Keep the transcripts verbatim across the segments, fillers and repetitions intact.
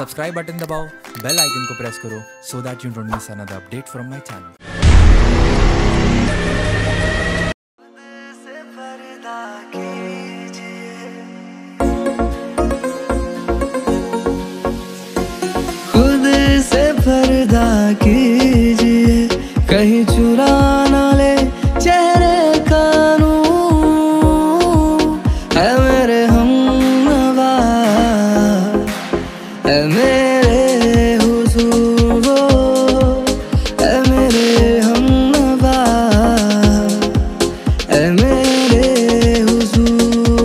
Subscribe button दबाओ, bell icon को press करो so that you don't miss another update from my channel. खुद से पर्दा कीजिए, कहीं चुरा ना ले चेहरे का नूर। है मेरे हमनवा, है मेरे हुजूर वो, है मेरे हमनवा, है मेरे हुजूर।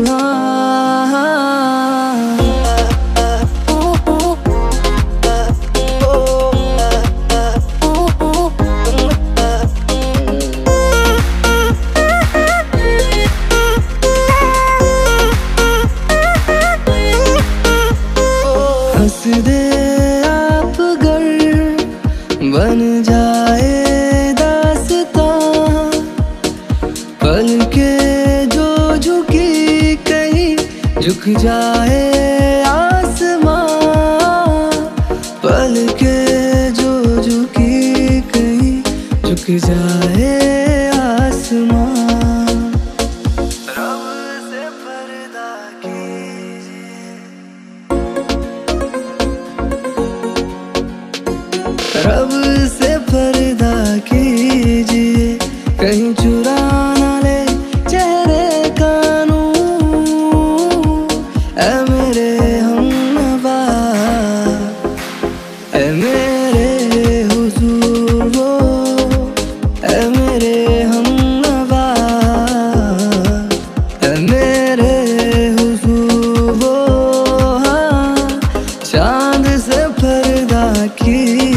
हंस दे आप गर बन जाए दास्तां, पल के जो झुकी कहीं झुक जाए आसमां। पल के जो झुकी कहीं झुक जाए आसमां। रब से पर्दा कीजिए, रब से पर्दा कीजिए, कहीं चुरा ना ले चेहरे का नूर। ऐ मेरे हमनवा, ऐ मेरे हुजूर वो, ऐ मेरे हमनवा, ऐ मेरे हुजूर वो। हाँ, चांद से पर्दा की